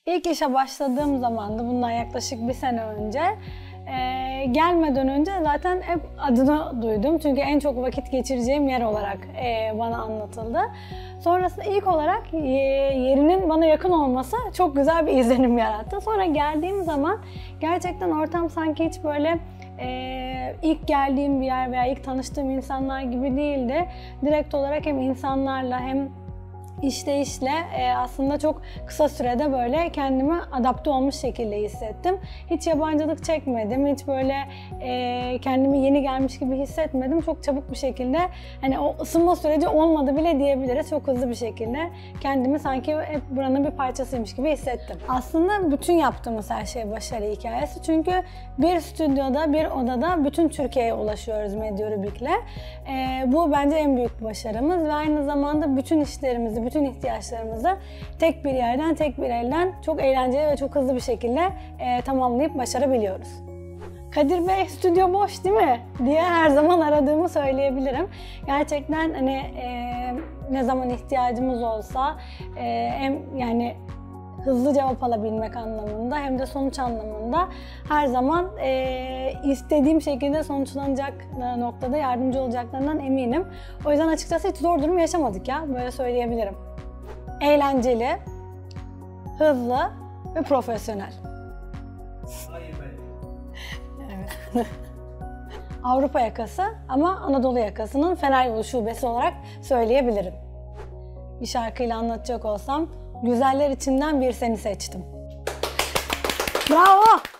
İlk işe başladığım zamandı, bundan yaklaşık bir sene önce. Gelmeden önce zaten hep adını duydum. Çünkü en çok vakit geçireceğim yer olarak bana anlatıldı. Sonrasında ilk olarak yerinin bana yakın olması çok güzel bir izlenim yarattı. Sonra geldiğim zaman gerçekten ortam sanki hiç böyle ilk geldiğim bir yer veya ilk tanıştığım insanlar gibi değildi. Direkt olarak hem insanlarla hem İşleyişle aslında çok kısa sürede böyle kendimi adapte olmuş şekilde hissettim. Hiç yabancılık çekmedim, hiç böyle kendimi yeni gelmiş gibi hissetmedim. Çok çabuk bir şekilde, hani o ısınma süreci olmadı bile diyebiliriz. Çok hızlı bir şekilde kendimi sanki hep buranın bir parçasıymış gibi hissettim. Aslında bütün yaptığımız her şey başarı hikayesi. Çünkü bir stüdyoda, bir odada bütün Türkiye'ye ulaşıyoruz Medyarubik'le. Bu bence en büyük başarımız ve aynı zamanda bütün işlerimizi, bütün ihtiyaçlarımızı tek bir yerden, tek bir elden çok eğlenceli ve çok hızlı bir şekilde tamamlayıp başarabiliyoruz. Kadir Bey, stüdyo boş değil mi diye her zaman aradığımı söyleyebilirim. Gerçekten hani ne zaman ihtiyacımız olsa hem yani hızlı cevap alabilmek anlamında hem de sonuç anlamında her zaman istediğim şekilde sonuçlanacak noktada yardımcı olacaklarından eminim. O yüzden açıkçası hiç zor durum yaşamadık ya, böyle söyleyebilirim. Eğlenceli, hızlı ve profesyonel. Evet. Avrupa yakası ama Anadolu yakasının Feneryolu şubesi olarak söyleyebilirim. Bir şarkıyla anlatacak olsam, güzeller içinden bir seni seçtim. Bravo!